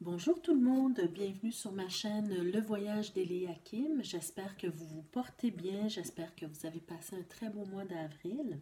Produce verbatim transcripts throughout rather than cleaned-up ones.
Bonjour tout le monde, bienvenue sur ma chaîne Le Voyage d'Eliakim. J'espère que vous vous portez bien, j'espère que vous avez passé un très beau mois d'avril,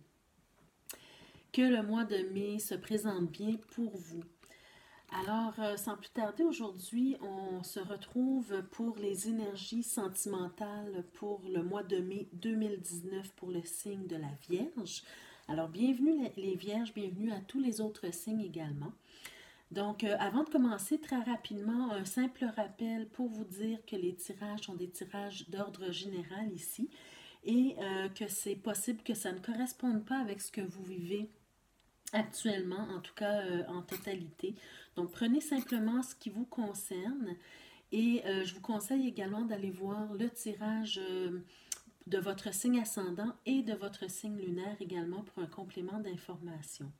que le mois de mai se présente bien pour vous. Alors, euh, sans plus tarder, aujourd'hui, on se retrouve pour les énergies sentimentales pour le mois de mai deux mille dix-neuf pour le signe de la Vierge. Alors, bienvenue les les Vierges, bienvenue à tous les autres signes également. Donc, euh, avant de commencer, très rapidement, un simple rappel pour vous dire que les tirages sont des tirages d'ordre général ici et euh, que c'est possible que ça ne corresponde pas avec ce que vous vivez actuellement, en tout cas euh, en totalité. Donc, prenez simplement ce qui vous concerne et euh, je vous conseille également d'aller voir le tirage euh, de votre signe ascendant et de votre signe lunaire également pour un complément d'information.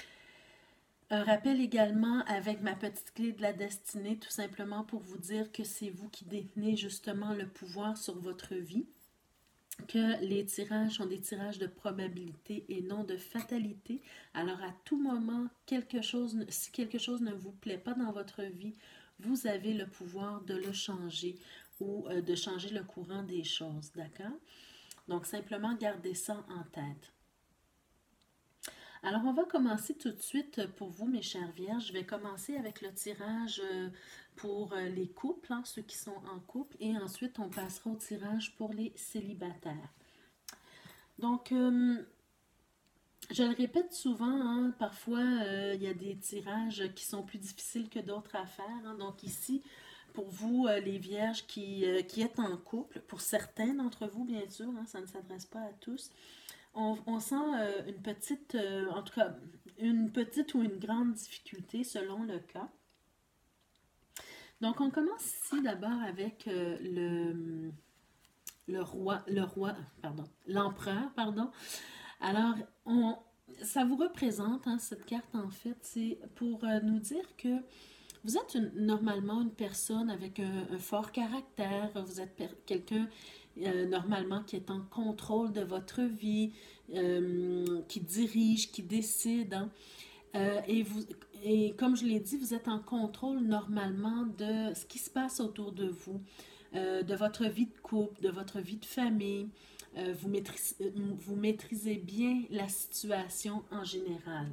Un rappel également avec ma petite clé de la destinée, tout simplement pour vous dire que c'est vous qui détenez justement le pouvoir sur votre vie, que les tirages sont des tirages de probabilité et non de fatalité. Alors à tout moment, quelque chose, si quelque chose ne vous plaît pas dans votre vie, vous avez le pouvoir de le changer ou euh, de changer le courant des choses, d'accord? Donc simplement gardez ça en tête. Alors, on va commencer tout de suite pour vous, mes chères vierges. Je vais commencer avec le tirage euh, pour euh, les couples, hein, ceux qui sont en couple, et ensuite on passera au tirage pour les célibataires. Donc, euh, je le répète souvent, hein, parfois euh, il y a des tirages qui sont plus difficiles que d'autres à faire. Hein. Donc, ici, pour vous, euh, les vierges qui, euh, qui êtes en couple, pour certains d'entre vous, bien sûr, hein, ça ne s'adresse pas à tous. On, on sent euh, une petite, euh, en tout cas, une petite ou une grande difficulté selon le cas. Donc, on commence ici d'abord avec euh, le, le roi, le roi, pardon, l'empereur, pardon. Alors, on, ça vous représente, hein, cette carte, en fait, c'est pour euh, nous dire que vous êtes une, normalement une personne avec un, un fort caractère, vous êtes quelqu'un euh, normalement qui est en contrôle de votre vie, euh, qui dirige, qui décide. Hein. Euh, et, vous, et comme je l'ai dit, vous êtes en contrôle normalement de ce qui se passe autour de vous, euh, de votre vie de couple, de votre vie de famille. Euh, vous, maîtrisez, vous maîtrisez bien la situation en général.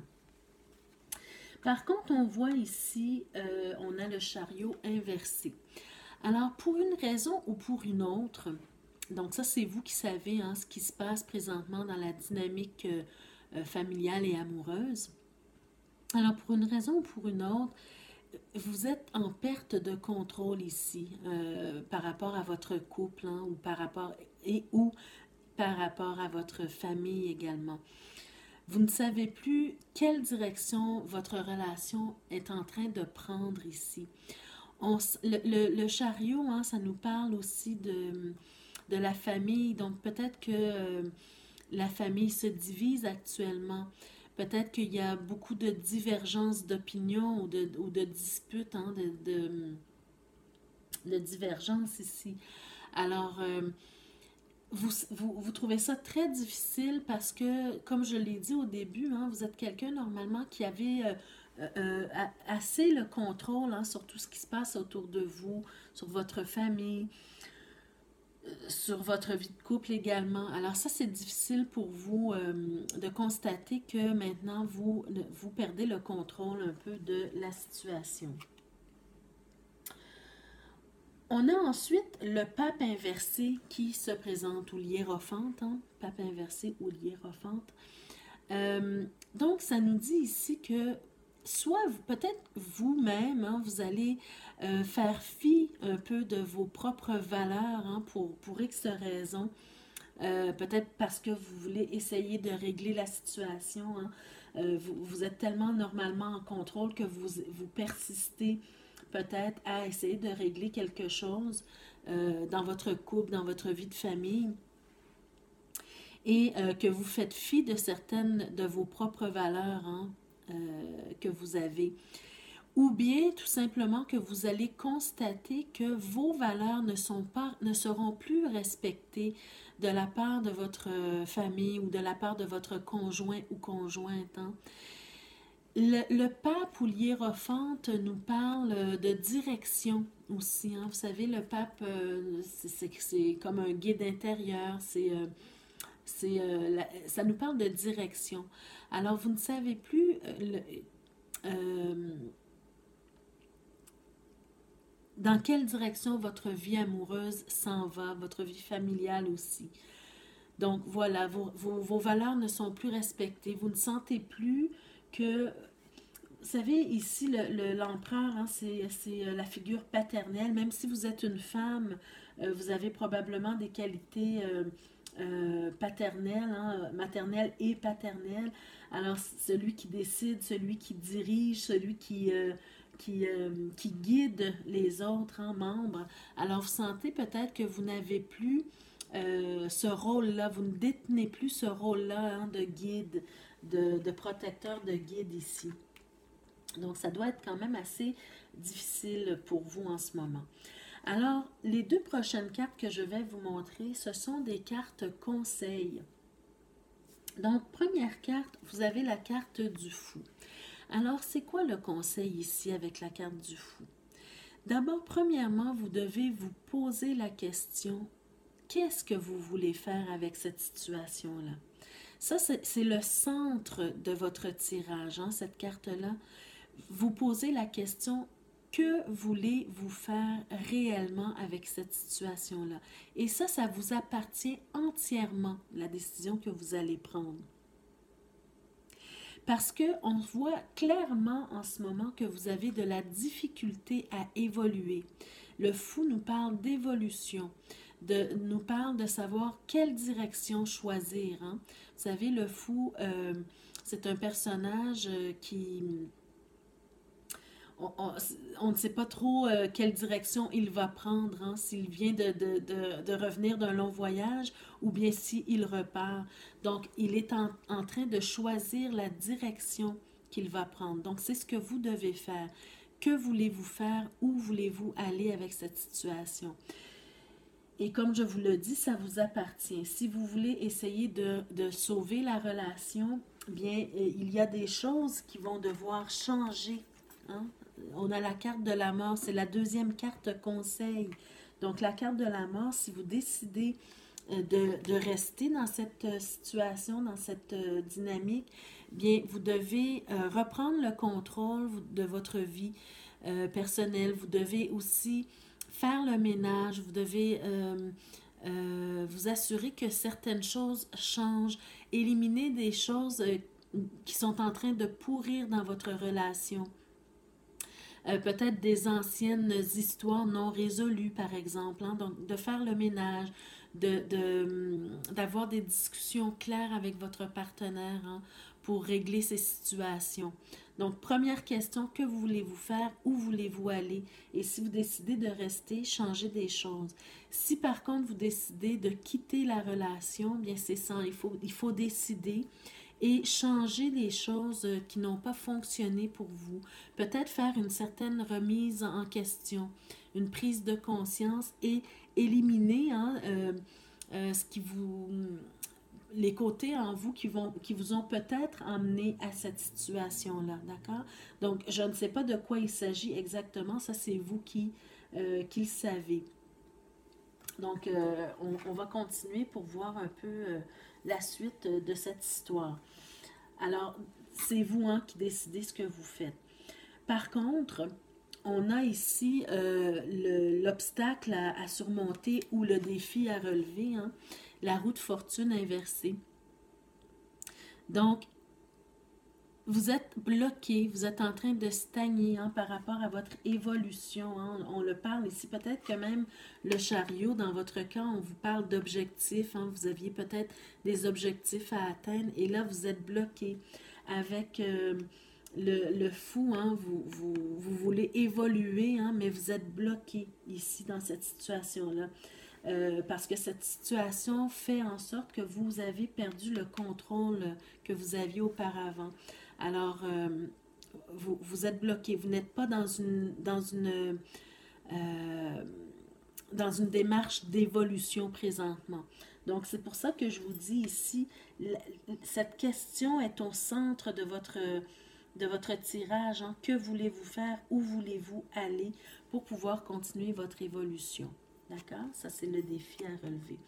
Par contre, on voit ici, euh, on a le chariot inversé. Alors, pour une raison ou pour une autre, donc ça, c'est vous qui savez hein, ce qui se passe présentement dans la dynamique euh, familiale et amoureuse. Alors, pour une raison ou pour une autre, vous êtes en perte de contrôle ici euh, par rapport à votre couple hein, ou par rapport et ou par rapport à votre famille également. Vous ne savez plus quelle direction votre relation est en train de prendre ici. On, le, le, le chariot, hein, ça nous parle aussi de, de la famille. Donc peut-être que euh, la famille se divise actuellement. Peut-être qu'il y a beaucoup de divergences d'opinion ou de, ou de disputes, hein, de, de, de divergences ici. Alors, euh, vous, vous, vous trouvez ça très difficile parce que, comme je l'ai dit au début, hein, vous êtes quelqu'un normalement qui avait euh, euh, assez le contrôle hein, sur tout ce qui se passe autour de vous, sur votre famille, sur votre vie de couple également. Alors ça, c'est difficile pour vous euh, de constater que maintenant, vous, vous perdez le contrôle un peu de la situation. On a ensuite le pape inversé qui se présente, ou l'hiérophante, hein? Pape inversé ou l'hiérophante. Euh, donc, ça nous dit ici que soit peut-être vous-même, hein, vous allez euh, faire fi un peu de vos propres valeurs hein, pour, pour X raisons. Euh, peut-être parce que vous voulez essayer de régler la situation. Hein. Euh, vous, vous êtes tellement normalement en contrôle que vous, vous persistez peut-être à essayer de régler quelque chose euh, dans votre couple, dans votre vie de famille, et euh, que vous faites fi de certaines de vos propres valeurs hein, euh, que vous avez. Ou bien tout simplement que vous allez constater que vos valeurs ne, sont pas, ne seront plus respectées de la part de votre famille ou de la part de votre conjoint ou conjointe. Hein. Le, le pape ou l'hiérophante nous parle de direction aussi. Hein. Vous savez, le pape, euh, c'est comme un guide intérieur. C'est, euh, c'est, euh, la- ça nous parle de direction. Alors, vous ne savez plus euh, le- euh, dans quelle direction votre vie amoureuse s'en va, votre vie familiale aussi. Donc, voilà, vos, vos, vos valeurs ne sont plus respectées. Vous ne sentez plus que vous savez, ici, le, le- l'empereur, hein, c'est, c'est euh, la figure paternelle. Même si vous êtes une femme, euh, vous avez probablement des qualités euh, euh, paternelles, hein, maternelles et paternelles. Alors, celui qui décide, celui qui dirige, celui qui, euh, qui, euh, qui guide les autres hein, membres. Alors, vous sentez peut-être que vous n'avez plus euh, ce rôle-là, vous ne détenez plus ce rôle-là hein, de guide, de, de protecteur, de guide ici. Donc, ça doit être quand même assez difficile pour vous en ce moment. Alors, les deux prochaines cartes que je vais vous montrer, ce sont des cartes conseils. Donc, première carte, vous avez la carte du fou. Alors, c'est quoi le conseil ici avec la carte du fou? D'abord, premièrement, vous devez vous poser la question, qu'est-ce que vous voulez faire avec cette situation-là? Ça, c'est le centre de votre tirage, hein, cette carte-là. Vous posez la question, que voulez-vous faire réellement avec cette situation-là? Et ça, ça vous appartient entièrement, la décision que vous allez prendre. Parce qu'on voit clairement en ce moment que vous avez de la difficulté à évoluer. Le fou nous parle d'évolution, de, nous parle de savoir quelle direction choisir. Hein? Vous savez, le fou, euh, c'est un personnage qui... On, on, on ne sait pas trop euh, quelle direction il va prendre, hein, s'il vient de, de, de, de revenir d'un long voyage ou bien s'il repart. Donc, il est en, en train de choisir la direction qu'il va prendre. Donc, c'est ce que vous devez faire. Que voulez-vous faire? Où voulez-vous aller avec cette situation? Et comme je vous le dis, ça vous appartient. Si vous voulez essayer de, de sauver la relation, bien, il y a des choses qui vont devoir changer. Hein? On a la carte de la mort, c'est la deuxième carte conseil. Donc, la carte de la mort, si vous décidez de, de rester dans cette situation, dans cette dynamique, bien, vous devez euh, reprendre le contrôle de votre vie euh, personnelle. Vous devez aussi faire le ménage, vous devez euh, euh, vous assurer que certaines choses changent, éliminer des choses euh, qui sont en train de pourrir dans votre relation. Euh, peut-être des anciennes histoires non résolues, par exemple. Hein? Donc, de faire le ménage, de, de, d'avoir des discussions claires avec votre partenaire hein, pour régler ces situations. Donc, première question, que voulez-vous faire? Où voulez-vous aller? Et si vous décidez de rester, changez des choses. Si par contre, vous décidez de quitter la relation, bien c'est ça, il faut, il faut décider et changer les choses qui n'ont pas fonctionné pour vous. Peut-être faire une certaine remise en question, une prise de conscience et éliminer hein, euh, euh, ce qui vous, les côtés en vous qui, vont, qui vous ont peut-être emmené à cette situation-là, d'accord? Donc, je ne sais pas de quoi il s'agit exactement, ça c'est vous qui, euh, qui le savez. Donc, euh, on, on va continuer pour voir un peu euh, la suite de cette histoire. Alors, c'est vous hein, qui décidez ce que vous faites. Par contre, on a ici euh, l'obstacle à, à surmonter ou le défi à relever, hein, la roue de fortune inversée. Donc, vous êtes bloqué, vous êtes en train de stagner hein, par rapport à votre évolution. Hein. On, on le parle ici, peut-être que même le chariot, dans votre cas, on vous parle d'objectifs. Hein. Vous aviez peut-être des objectifs à atteindre et là, vous êtes bloqué avec euh, le, le fou. Hein. Vous, vous, vous voulez évoluer, hein, mais vous êtes bloqué ici dans cette situation-là. Euh, parce que cette situation fait en sorte que vous avez perdu le contrôle que vous aviez auparavant. Alors, euh, vous, vous êtes bloqué, vous n'êtes pas dans une, dans une, euh, dans une démarche d'évolution présentement. Donc, c'est pour ça que je vous dis ici, la, cette question est au centre de votre, de votre tirage. Hein. Que voulez-vous faire? Où voulez-vous aller pour pouvoir continuer votre évolution? D'accord? Ça, c'est le défi à relever.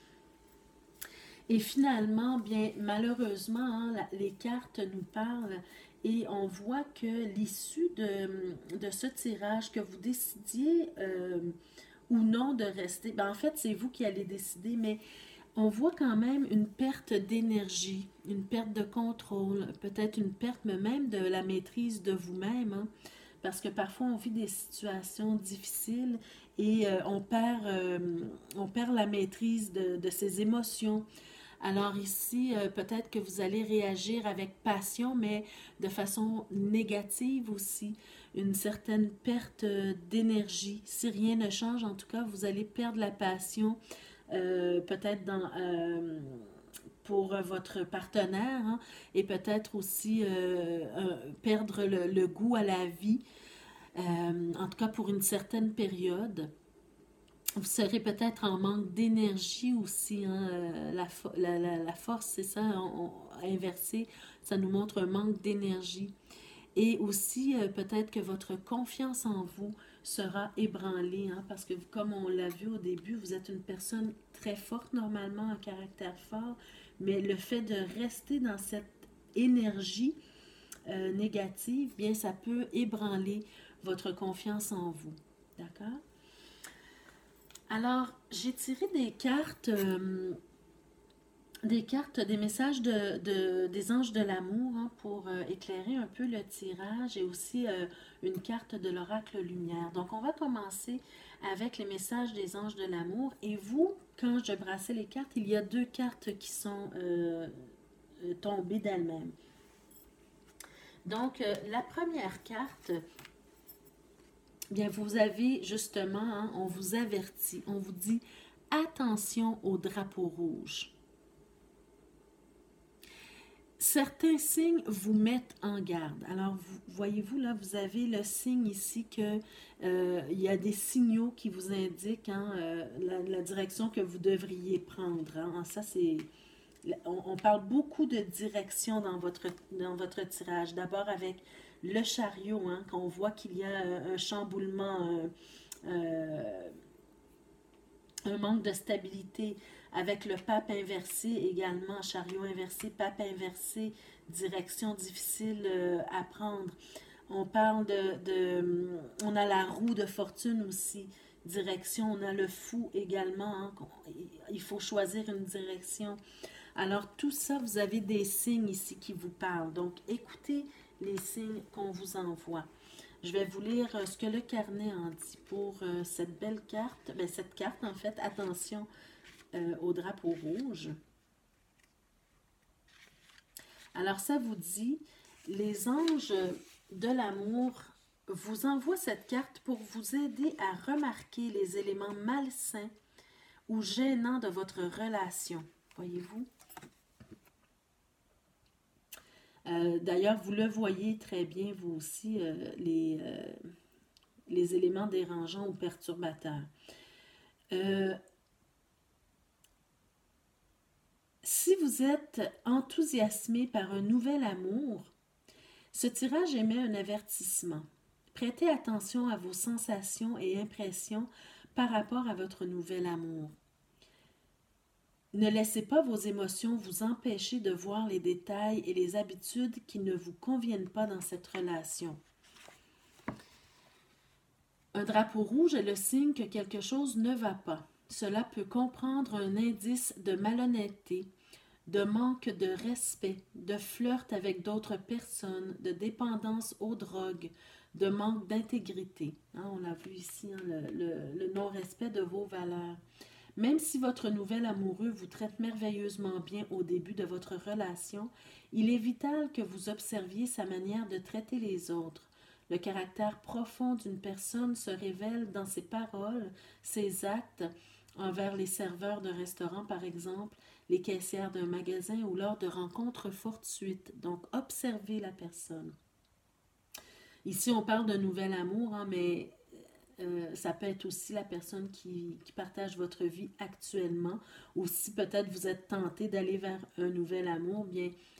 Et finalement, bien, malheureusement, hein, la, les cartes nous parlent et on voit que l'issue de, de ce tirage, que vous décidiez euh, ou non de rester, ben, en fait, c'est vous qui allez décider, mais on voit quand même une perte d'énergie, une perte de contrôle, peut-être une perte même de la maîtrise de vous-même, hein, parce que parfois on vit des situations difficiles et euh, on, perd, euh, on perd la maîtrise de, de ses émotions. Alors ici, euh, peut-être que vous allez réagir avec passion, mais de façon négative aussi, une certaine perte euh, d'énergie. Si rien ne change, en tout cas, vous allez perdre la passion, euh, peut-être dans, euh, pour votre partenaire, hein, et peut-être aussi euh, euh, perdre le, le goût à la vie, euh, en tout cas pour une certaine période. Vous serez peut-être en manque d'énergie aussi. Hein, euh, la, la, la, la force, c'est ça, on, on, inversé, ça nous montre un manque d'énergie. Et aussi, euh, peut-être que votre confiance en vous sera ébranlée, hein, parce que comme on l'a vu au début, vous êtes une personne très forte, normalement, un caractère fort, mais le fait de rester dans cette énergie euh, négative, bien, ça peut ébranler votre confiance en vous. D'accord? Alors, j'ai tiré des cartes, euh, des cartes, des messages de, de- des anges de l'amour, hein, pour euh, éclairer un peu le tirage et aussi euh, une carte de l'oracle lumière. Donc, on va commencer avec les messages des anges de l'amour. Et vous, quand je brassais les cartes, il y a deux cartes qui sont euh, euh, tombées d'elles-mêmes. Donc, euh, la première carte, bien, vous avez justement, hein, on vous avertit, on vous dit attention au drapeau rouge. Certains signes vous mettent en garde. Alors, vous, voyez-vous, là, vous avez le signe ici que euh, il y a des signaux qui vous indiquent, hein, euh, la, la direction que vous devriez prendre. Hein. Ça, c'est... On, on parle beaucoup de direction dans votre, dans votre tirage. D'abord avec le chariot, hein, qu'on voit qu'il y a un chamboulement, euh, euh, un manque de stabilité, avec le pape inversé également, chariot inversé, pape inversé, direction difficile euh, à prendre. On parle de, de, on a la roue de fortune aussi, direction, on a le fou également, hein, il faut choisir une direction. Alors tout ça, vous avez des signes ici qui vous parlent, donc écoutez les signes qu'on vous envoie. Je vais vous lire ce que le carnet en dit pour euh, cette belle carte. Ben, cette carte, en fait, attention euh, au drapeau rouge. Alors, ça vous dit, les anges de l'amour vous envoient cette carte pour vous aider à remarquer les éléments malsains ou gênants de votre relation. Voyez-vous? Euh, D'ailleurs, vous le voyez très bien, vous aussi, euh, les... Euh, les éléments dérangeants ou perturbateurs. Euh, si vous êtes enthousiasmé par un nouvel amour, ce tirage émet un avertissement. Prêtez attention à vos sensations et impressions par rapport à votre nouvel amour. Ne laissez pas vos émotions vous empêcher de voir les détails et les habitudes qui ne vous conviennent pas dans cette relation. Un drapeau rouge est le signe que quelque chose ne va pas. Cela peut comprendre un indice de malhonnêteté, de manque de respect, de flirt avec d'autres personnes, de dépendance aux drogues, de manque d'intégrité. Hein, on l'a vu ici, hein, le, le, le non-respect de vos valeurs. Même si votre nouvel amoureux vous traite merveilleusement bien au début de votre relation, il est vital que vous observiez sa manière de traiter les autres. Le caractère profond d'une personne se révèle dans ses paroles, ses actes, envers les serveurs d'un restaurant par exemple, les caissières d'un magasin ou lors de rencontres fortuites. Donc, observez la personne. Ici, on parle d'un nouvel amour, hein, mais euh, ça peut être aussi la personne qui, qui partage votre vie actuellement, ou si peut-être vous êtes tenté d'aller vers un nouvel amour, bien,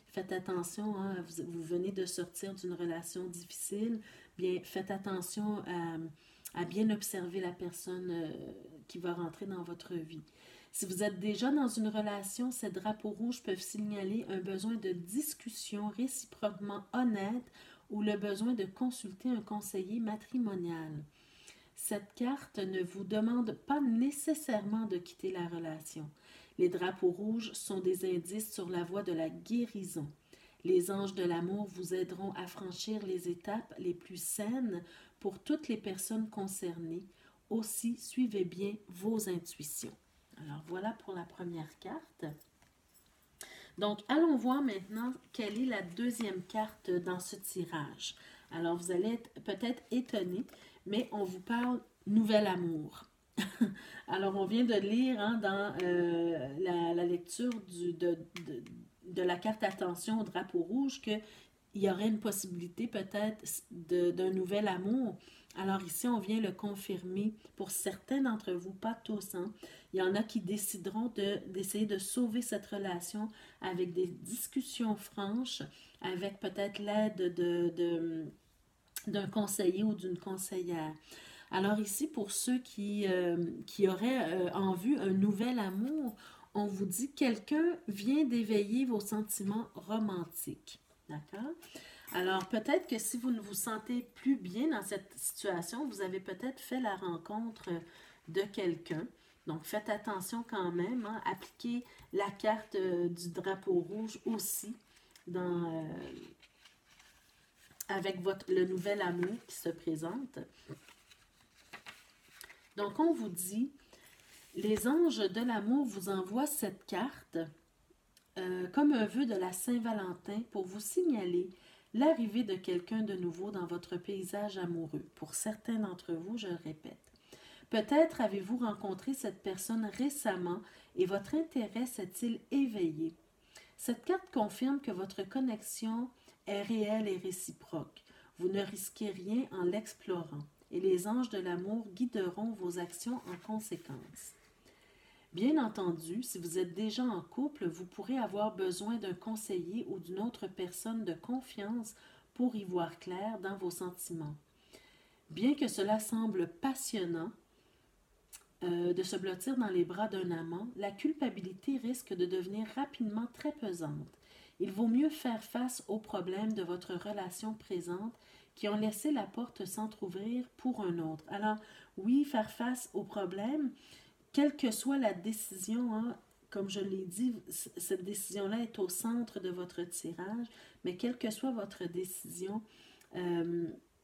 faites attention, hein, vous, vous venez de sortir d'une relation difficile, bien, faites attention à, à bien observer la personne euh, qui va rentrer dans votre vie. Si vous êtes déjà dans une relation, ces drapeaux rouges peuvent signaler un besoin de discussion réciproquement honnête ou le besoin de consulter un conseiller matrimonial. Cette carte ne vous demande pas nécessairement de quitter la relation. Les drapeaux rouges sont des indices sur la voie de la guérison. Les anges de l'amour vous aideront à franchir les étapes les plus saines pour toutes les personnes concernées. Aussi, suivez bien vos intuitions. Alors, voilà pour la première carte. Donc, allons voir maintenant quelle est la deuxième carte dans ce tirage. Alors, vous allez être peut-être étonné, mais on vous parle nouvel amour. Alors, on vient de lire hein, dans euh, la, la lecture du, de, de, de la carte attention au drapeau rouge qu'il y aurait une possibilité peut-être d'un nouvel amour. Alors ici, on vient le confirmer pour certains d'entre vous, pas tous. Hein. Il y en a qui décideront d'essayer de, de sauver cette relation avec des discussions franches, avec peut-être l'aide de, de, d'un conseiller ou d'une conseillère. Alors ici, pour ceux qui, euh, qui auraient euh, en vue un nouvel amour, on vous dit quelqu'un vient d'éveiller vos sentiments romantiques. D'accord? Alors, peut-être que si vous ne vous sentez plus bien dans cette situation, vous avez peut-être fait la rencontre de quelqu'un. Donc, faites attention quand même. Hein, appliquez la carte euh, du drapeau rouge aussi dans, euh, avec votre, le nouvel amour qui se présente. Donc, on vous dit, les anges de l'amour vous envoient cette carte euh, comme un vœu de la Saint-Valentin pour vous signaler l'arrivée de quelqu'un de nouveau dans votre paysage amoureux. Pour certains d'entre vous, je le répète. Peut-être avez-vous rencontré cette personne récemment et votre intérêt s'est-il éveillé. Cette carte confirme que votre connexion est réelle et réciproque. Vous ne risquez rien en l'explorant et les anges de l'amour guideront vos actions en conséquence. Bien entendu, si vous êtes déjà en couple, vous pourrez avoir besoin d'un conseiller ou d'une autre personne de confiance pour y voir clair dans vos sentiments. Bien que cela semble passionnant euh, de se blottir dans les bras d'un amant, la culpabilité risque de devenir rapidement très pesante. Il vaut mieux faire face aux problèmes de votre relation présente qui ont laissé la porte s'entrouvrir pour un autre. Alors, oui, faire face aux problèmes, quelle que soit la décision, hein, comme je l'ai dit, cette décision-là est au centre de votre tirage, mais quelle que soit votre décision, euh,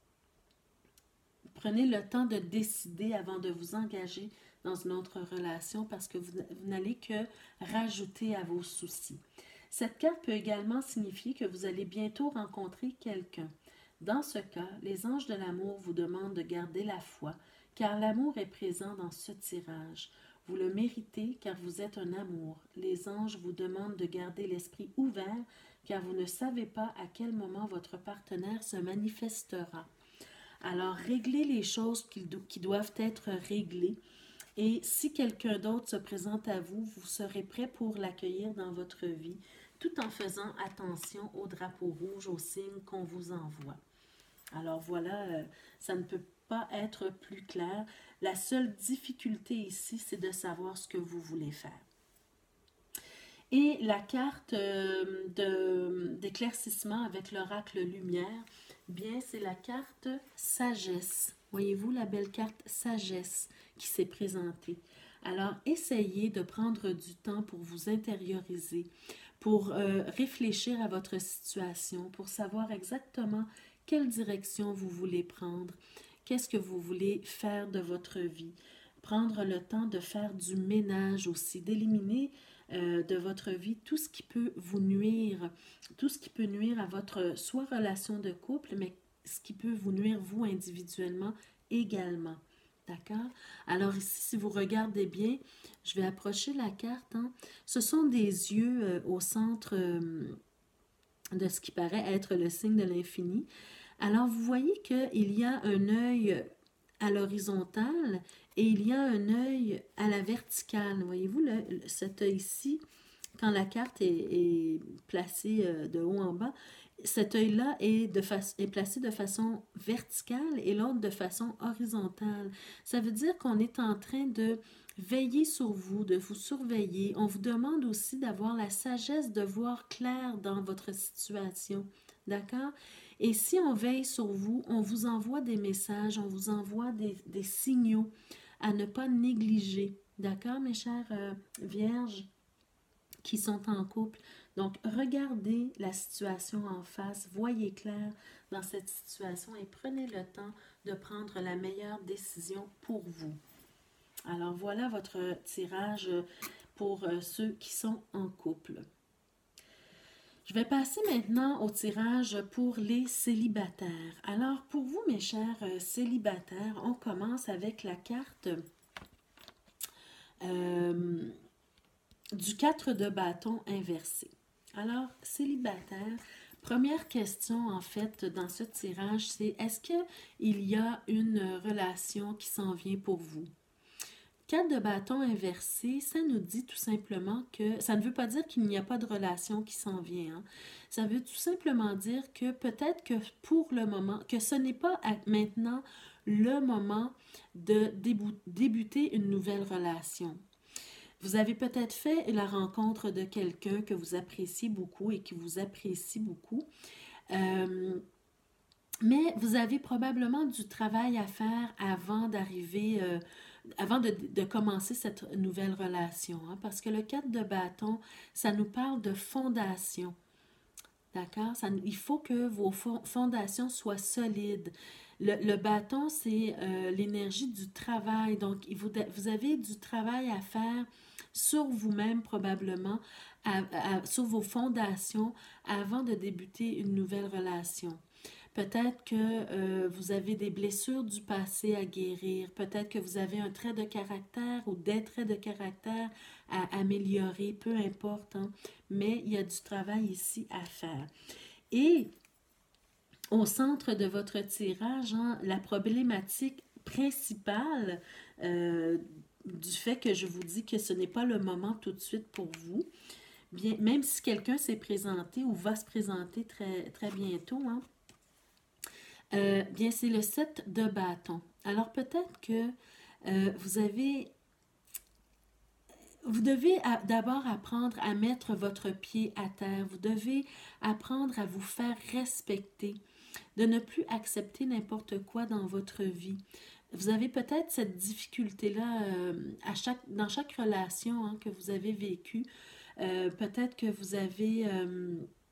prenez le temps de décider avant de vous engager dans une autre relation parce que vous, vous n'allez que rajouter à vos soucis. Cette carte peut également signifier que vous allez bientôt rencontrer quelqu'un. Dans ce cas, les anges de l'amour vous demandent de garder la foi, car l'amour est présent dans ce tirage. Vous le méritez car vous êtes un amour. Les anges vous demandent de garder l'esprit ouvert car vous ne savez pas à quel moment votre partenaire se manifestera. Alors, réglez les choses qui, do- qui doivent être réglées et si quelqu'un d'autre se présente à vous, vous serez prêt pour l'accueillir dans votre vie tout en faisant attention aux drapeaux rouges, aux signes qu'on vous envoie. Alors voilà, euh, ça ne peut pas être plus clair. La seule difficulté ici, c'est de savoir ce que vous voulez faire. Et la carte euh, de, d'éclaircissement avec l'oracle lumière, bien, c'est la carte sagesse. Voyez-vous la belle carte sagesse qui s'est présentée. Alors, essayez de prendre du temps pour vous intérioriser, pour euh, réfléchir à votre situation, pour savoir exactement quelle direction vous voulez prendre, qu'est-ce que vous voulez faire de votre vie. Prendre le temps de faire du ménage aussi, d'éliminer euh, de votre vie tout ce qui peut vous nuire, tout ce qui peut nuire à votre soit relation de couple, mais ce qui peut vous nuire vous individuellement également. D'accord? Alors ici, si vous regardez bien, je vais approcher la carte. Hein. Ce sont des yeux euh, au centre euh, de ce qui paraît être le signe de l'infini. Alors, vous voyez qu'il y a un œil à l'horizontale et il y a un œil à la verticale. Voyez-vous le, cet œil-ci quand la carte est, est placée euh, de haut en bas, cet œil-là est, de fa- est placé de façon verticale et l'autre de façon horizontale. Ça veut dire qu'on est en train de veiller sur vous, de vous surveiller. On vous demande aussi d'avoir la sagesse de voir clair dans votre situation. D'accord? Et si on veille sur vous, on vous envoie des messages, on vous envoie des, des signaux à ne pas négliger. D'accord, mes chères euh, vierges qui sont en couple? Donc, regardez la situation en face, voyez clair dans cette situation et prenez le temps de prendre la meilleure décision pour vous. Alors, voilà votre tirage pour euh, ceux qui sont en couple. Je vais passer maintenant au tirage pour les célibataires. Alors, pour vous, mes chers euh, célibataires, on commence avec la carte euh, du quatre de bâton inversé. Alors, célibataire, première question en fait dans ce tirage, c'est est-ce qu'il y a une relation qui s'en vient pour vous? quatre de bâton inversé, ça nous dit tout simplement que, ça ne veut pas dire qu'il n'y a pas de relation qui s'en vient. Hein. Ça veut tout simplement dire que peut-être que pour le moment, que ce n'est pas à, maintenant le moment de début, débuter une nouvelle relation. Vous avez peut-être fait la rencontre de quelqu'un que vous appréciez beaucoup et qui vous apprécie beaucoup. Euh, mais vous avez probablement du travail à faire avant d'arriver, euh, avant de, de commencer cette nouvelle relation. Hein, parce que le quatre de bâton, ça nous parle de fondation. D'accord? Ça, il faut que vos fondations soient solides. Le, le bâton, c'est euh, l'énergie du travail. Donc, vous, vous avez du travail à faire sur vous-même probablement, à, à, sur vos fondations avant de débuter une nouvelle relation. Peut-être que euh, vous avez des blessures du passé à guérir. Peut-être que vous avez un trait de caractère ou des traits de caractère à améliorer, peu importe. Hein, mais il y a du travail ici à faire. Et au centre de votre tirage, hein, la problématique principale euh, du fait que je vous dis que ce n'est pas le moment tout de suite pour vous, bien, même si quelqu'un s'est présenté ou va se présenter très, très bientôt, hein, euh, bien, c'est le sept de bâton. Alors, peut-être que euh, vous avez... Vous devez d'abord apprendre à mettre votre pied à terre. Vous devez apprendre à vous faire respecter, de ne plus accepter n'importe quoi dans votre vie. Vous avez peut-être cette difficulté-là euh, à chaque, dans chaque relation hein, que vous avez vécue. Euh, peut-être que vous avez... Euh,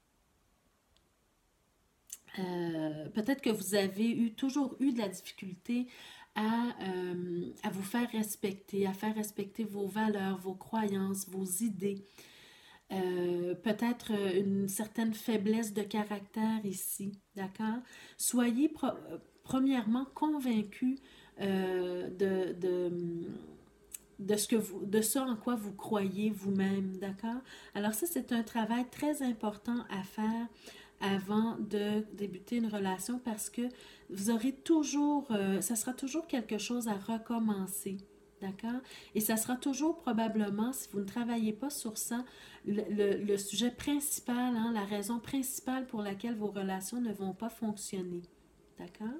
Euh, peut-être que vous avez eu, toujours eu de la difficulté à, euh, à vous faire respecter, à faire respecter vos valeurs, vos croyances, vos idées. Euh, peut-être une certaine faiblesse de caractère ici, d'accord? Soyez pro premièrement convaincus euh, de, de, de, ce que vous, de ce en quoi vous croyez vous-même, d'accord? Alors ça, c'est un travail très important à faire avant de débuter une relation parce que vous aurez toujours, euh, ça sera toujours quelque chose à recommencer, d'accord? Et ça sera toujours probablement, si vous ne travaillez pas sur ça, le, le, le sujet principal, hein, la raison principale pour laquelle vos relations ne vont pas fonctionner, d'accord?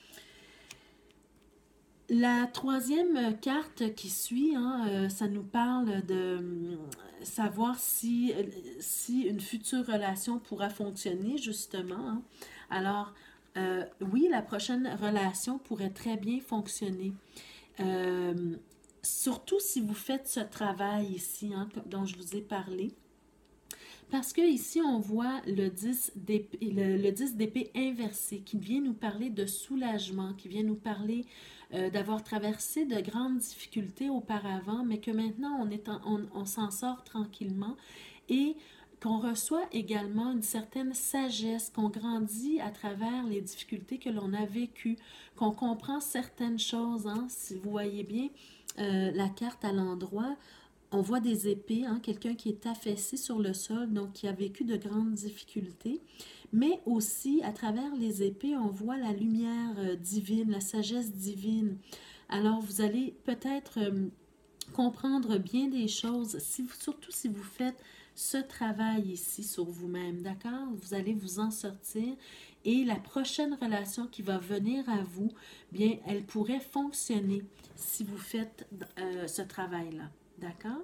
La troisième carte qui suit, hein, euh, ça nous parle de euh, savoir si, euh, si une future relation pourra fonctionner, justement. Hein. Alors, euh, oui, la prochaine relation pourrait très bien fonctionner. Euh, surtout si vous faites ce travail ici, hein, dont je vous ai parlé. Parce que ici, on voit le dix d'épée, le, le dix d'épée inversé qui vient nous parler de soulagement, qui vient nous parler euh, d'avoir traversé de grandes difficultés auparavant, mais que maintenant on, est en, on, on s'en sort tranquillement et qu'on reçoit également une certaine sagesse, qu'on grandit à travers les difficultés que l'on a vécues, qu'on comprend certaines choses. Hein, si vous voyez bien euh, la carte à l'endroit, on voit des épées, hein, quelqu'un qui est affaissé sur le sol, donc qui a vécu de grandes difficultés. Mais aussi, à travers les épées, on voit la lumière euh, divine, la sagesse divine. Alors, vous allez peut-être euh, comprendre bien des choses, si vous, surtout si vous faites ce travail ici sur vous-même, d'accord? Vous allez vous en sortir et la prochaine relation qui va venir à vous, bien, elle pourrait fonctionner si vous faites euh, ce travail-là, d'accord?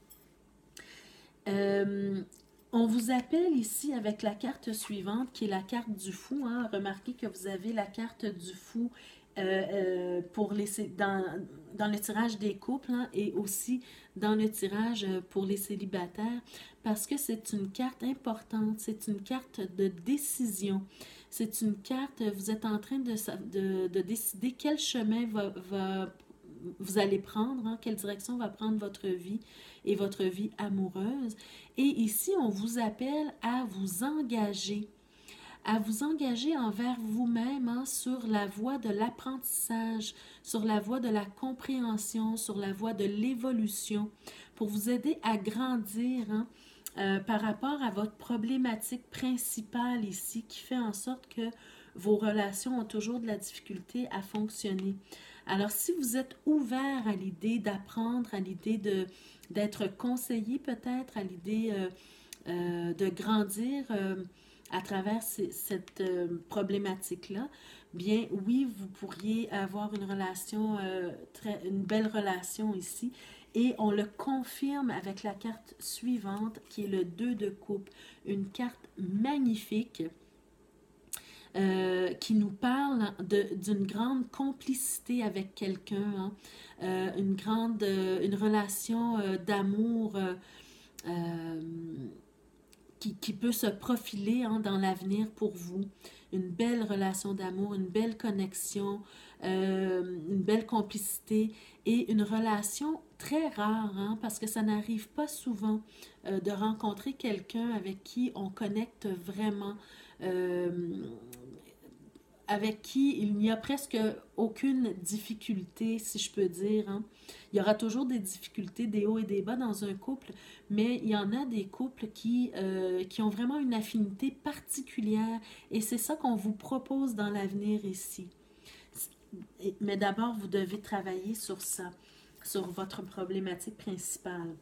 Euh, on vous appelle ici avec la carte suivante qui est la carte du fou. Hein. Remarquez que vous avez la carte du fou euh, euh, pour les, dans, dans le tirage des couples hein, et aussi dans le tirage pour les célibataires parce que c'est une carte importante, c'est une carte de décision. C'est une carte, vous êtes en train de, de, de décider quel chemin va, va, vous allez prendre, hein, quelle direction va prendre votre vie et votre vie amoureuse. Et ici, on vous appelle à vous engager, à vous engager envers vous-même hein, sur la voie de l'apprentissage, sur la voie de la compréhension, sur la voie de l'évolution, pour vous aider à grandir hein, euh, par rapport à votre problématique principale ici, qui fait en sorte que vos relations ont toujours de la difficulté à fonctionner. Alors, si vous êtes ouvert à l'idée d'apprendre, à l'idée de d'être conseillé peut-être, à l'idée euh, euh, de grandir euh, à travers ces, cette euh, problématique-là, bien oui, vous pourriez avoir une relation, euh, très, une belle relation ici. Et on le confirme avec la carte suivante qui est le deux de coupe, une carte magnifique. Euh, qui nous parle d'une grande complicité avec quelqu'un, hein, euh, une grande, euh, une relation euh, d'amour euh, euh, qui, qui peut se profiler hein, dans l'avenir pour vous. Une belle relation d'amour, une belle connexion, euh, une belle complicité et une relation très rare, hein, parce que ça n'arrive pas souvent euh, de rencontrer quelqu'un avec qui on connecte vraiment. Euh, avec qui il n'y a presque aucune difficulté, si je peux dire. Hein. Il y aura toujours des difficultés, des hauts et des bas dans un couple, mais il y en a des couples qui, euh, qui ont vraiment une affinité particulière et c'est ça qu'on vous propose dans l'avenir ici. Mais d'abord, vous devez travailler sur ça, sur votre problématique principale.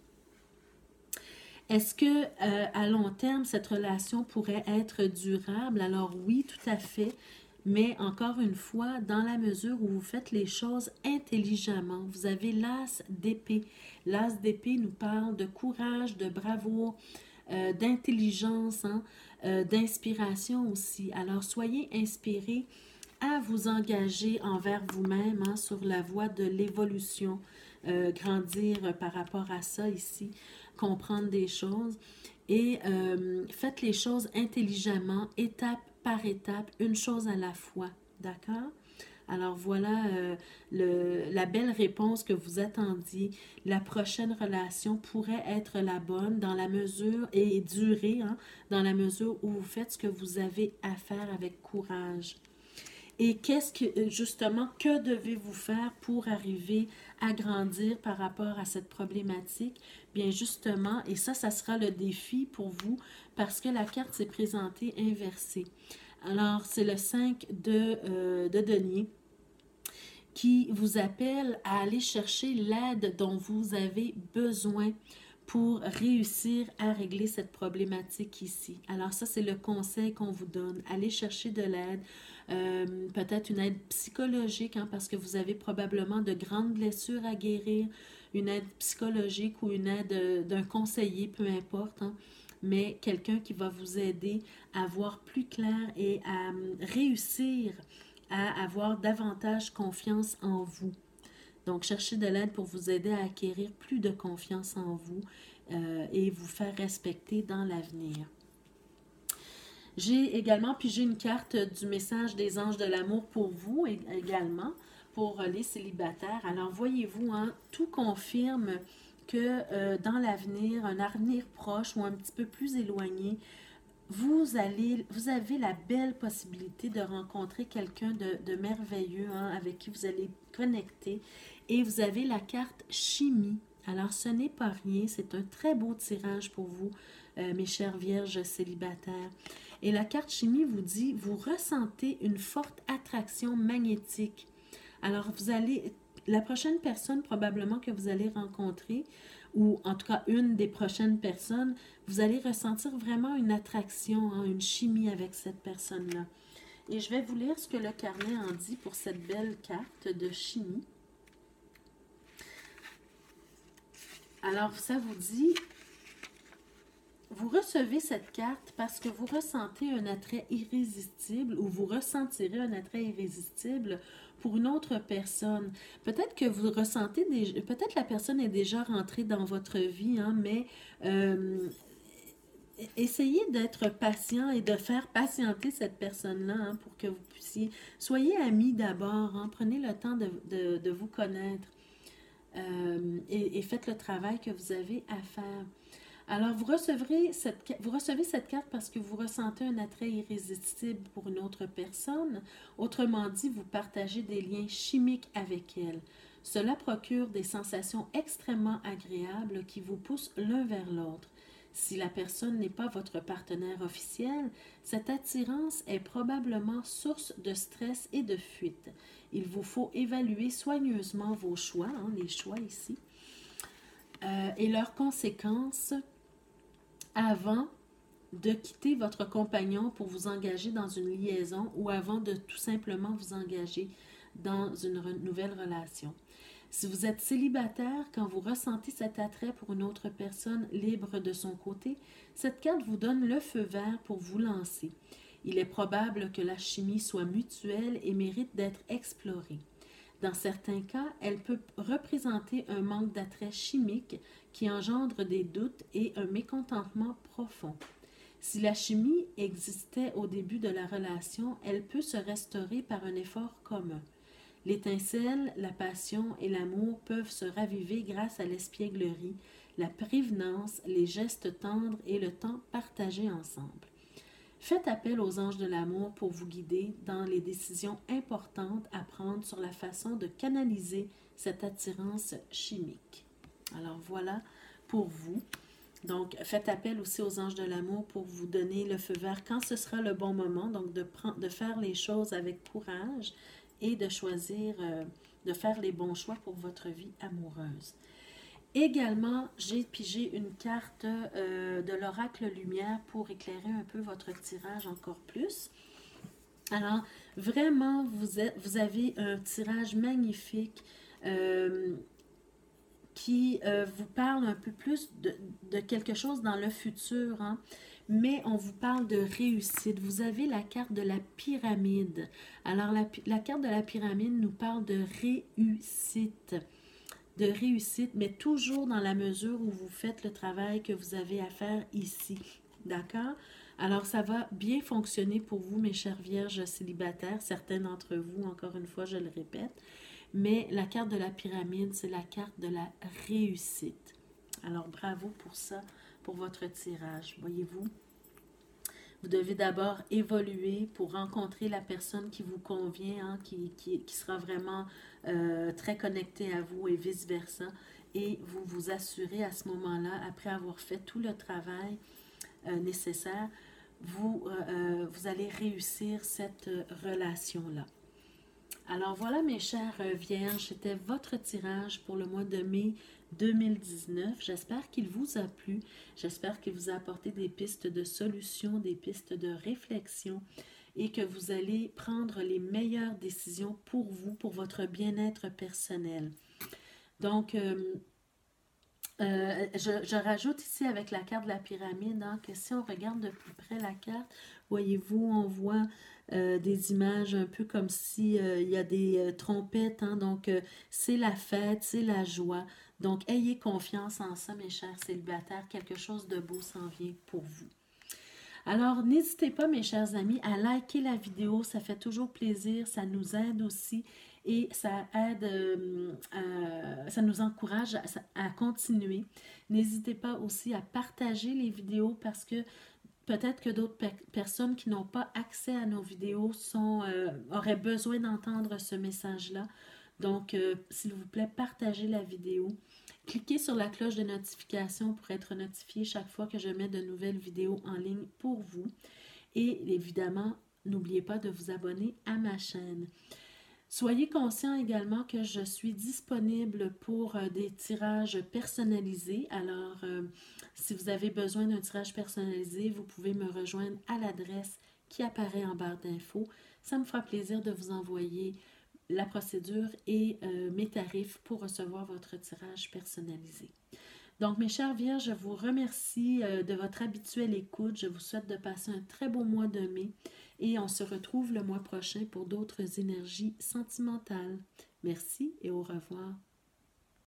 Est-ce que euh, à long terme, cette relation pourrait être durable? Alors oui, tout à fait. Mais encore une fois, dans la mesure où vous faites les choses intelligemment, vous avez l'as d'épée. L'as d'épée nous parle de courage, de bravoure, euh, d'intelligence, hein, euh, d'inspiration aussi. Alors soyez inspirés à vous engager envers vous-même hein, sur la voie de l'évolution, euh, grandir par rapport à ça ici, comprendre des choses et euh, faites les choses intelligemment, étape par étape, une chose à la fois, d'accord? Alors voilà euh, le, la belle réponse que vous attendiez. La prochaine relation pourrait être la bonne dans la mesure et durer hein, dans la mesure où vous faites ce que vous avez à faire avec courage. Et qu'est-ce que, justement, que devez-vous faire pour arriver à grandir par rapport à cette problématique? Bien, justement, et ça, ça sera le défi pour vous parce que la carte s'est présentée inversée. Alors, c'est le cinq de, euh, de denier qui vous appelle à aller chercher l'aide dont vous avez besoin pour réussir à régler cette problématique ici. Alors ça, c'est le conseil qu'on vous donne. Allez chercher de l'aide, euh, peut-être une aide psychologique, hein, parce que vous avez probablement de grandes blessures à guérir, une aide psychologique ou une aide d'un conseiller, peu importe, hein, mais quelqu'un qui va vous aider à voir plus clair et à réussir à avoir davantage confiance en vous. Donc, cherchez de l'aide pour vous aider à acquérir plus de confiance en vous euh, et vous faire respecter dans l'avenir. J'ai également pigé une carte du message des anges de l'amour pour vous également, pour les célibataires. Alors, voyez-vous, hein, tout confirme que euh, dans l'avenir, un avenir proche ou un petit peu plus éloigné, Vous, allez, vous avez la belle possibilité de rencontrer quelqu'un de, de merveilleux hein, avec qui vous allez connecter et vous avez la carte chimie. Alors, ce n'est pas rien, c'est un très beau tirage pour vous, euh, mes chères vierges célibataires. Et la carte chimie vous dit, vous ressentez une forte attraction magnétique. Alors, vous allez, la prochaine personne probablement que vous allez rencontrer ou en tout cas une des prochaines personnes, vous allez ressentir vraiment une attraction, hein, une chimie avec cette personne-là. Et je vais vous lire ce que le carnet en dit pour cette belle carte de chimie. Alors, ça vous dit, vous recevez cette carte parce que vous ressentez un attrait irrésistible ou vous ressentirez un attrait irrésistible pour une autre personne. Peut-être que vous ressentez, des, peut-être la personne est déjà rentrée dans votre vie, hein, mais euh, essayez d'être patient et de faire patienter cette personne-là, hein, pour que vous puissiez, soyez amis d'abord, hein, prenez le temps de, de, de vous connaître. Euh, et, et faites le travail que vous avez à faire. Alors, vous recevrez cette, vous recevez cette carte parce que vous ressentez un attrait irrésistible pour une autre personne. Autrement dit, vous partagez des liens chimiques avec elle. Cela procure des sensations extrêmement agréables qui vous poussent l'un vers l'autre. Si la personne n'est pas votre partenaire officiel, cette attirance est probablement source de stress et de fuite. Il vous faut évaluer soigneusement vos choix, hein, les choix ici, euh, et leurs conséquences avant de quitter votre compagnon pour vous engager dans une liaison ou avant de tout simplement vous engager dans une re- nouvelle relation. Si vous êtes célibataire, quand vous ressentez cet attrait pour une autre personne libre de son côté, cette carte vous donne le feu vert pour vous lancer. Il est probable que la chimie soit mutuelle et mérite d'être explorée. Dans certains cas, elle peut représenter un manque d'attrait chimique qui engendre des doutes et un mécontentement profond. Si la chimie existait au début de la relation, elle peut se restaurer par un effort commun. L'étincelle, la passion et l'amour peuvent se raviver grâce à l'espièglerie, la prévenance, les gestes tendres et le temps partagé ensemble. Faites appel aux anges de l'amour pour vous guider dans les décisions importantes à prendre sur la façon de canaliser cette attirance chimique. Alors voilà pour vous. Donc, faites appel aussi aux anges de l'amour pour vous donner le feu vert quand ce sera le bon moment. Donc, de, prendre, de faire les choses avec courage et de choisir, euh, de faire les bons choix pour votre vie amoureuse. Également, j'ai pigé une carte euh, de l'oracle lumière pour éclairer un peu votre tirage encore plus. Alors, vraiment, vous, êtes, vous avez un tirage magnifique euh, qui euh, vous parle un peu plus de, de quelque chose dans le futur, hein? Mais on vous parle de réussite. Vous avez la carte de la pyramide. Alors, la, la carte de la pyramide nous parle de réussite. De réussite, mais toujours dans la mesure où vous faites le travail que vous avez à faire ici. D'accord? Alors, ça va bien fonctionner pour vous, mes chères vierges célibataires. Certains d'entre vous, encore une fois, je le répète. Mais la carte de la pyramide, c'est la carte de la réussite. Alors, bravo pour ça, pour votre tirage. Voyez-vous? Vous devez d'abord évoluer pour rencontrer la personne qui vous convient, hein, qui, qui, qui sera vraiment euh, très connectée à vous et vice-versa. Et vous vous assurez à ce moment-là, après avoir fait tout le travail euh, nécessaire, vous, euh, vous allez réussir cette relation-là. Alors voilà mes chères vierges, c'était votre tirage pour le mois de mai deux mille dix-neuf. J'espère qu'il vous a plu, j'espère qu'il vous a apporté des pistes de solutions, des pistes de réflexion et que vous allez prendre les meilleures décisions pour vous, pour votre bien-être personnel. Donc, euh, euh, je, je rajoute ici avec la carte de la pyramide, hein, que si on regarde de plus près la carte, voyez-vous, on voit euh, des images un peu comme si euh, il y a des euh, trompettes, hein, donc euh, c'est la fête, c'est la joie. Donc, ayez confiance en ça, mes chers célibataires, quelque chose de beau s'en vient pour vous. Alors, n'hésitez pas, mes chers amis, à liker la vidéo, ça fait toujours plaisir, ça nous aide aussi et ça aide, euh, à, ça nous encourage à, à continuer. N'hésitez pas aussi à partager les vidéos parce que peut-être que d'autres pe personnes qui n'ont pas accès à nos vidéos sont, euh, auraient besoin d'entendre ce message-là. Donc, euh, s'il vous plaît, partagez la vidéo. Cliquez sur la cloche de notification pour être notifié chaque fois que je mets de nouvelles vidéos en ligne pour vous. Et évidemment, n'oubliez pas de vous abonner à ma chaîne. Soyez conscient également que je suis disponible pour euh, des tirages personnalisés. Alors, euh, si vous avez besoin d'un tirage personnalisé, vous pouvez me rejoindre à l'adresse qui apparaît en barre d'infos. Ça me fera plaisir de vous envoyer la procédure et euh, mes tarifs pour recevoir votre tirage personnalisé. Donc, mes chères vierges, je vous remercie euh, de votre habituelle écoute. Je vous souhaite de passer un très beau mois de mai et on se retrouve le mois prochain pour d'autres énergies sentimentales. Merci et au revoir.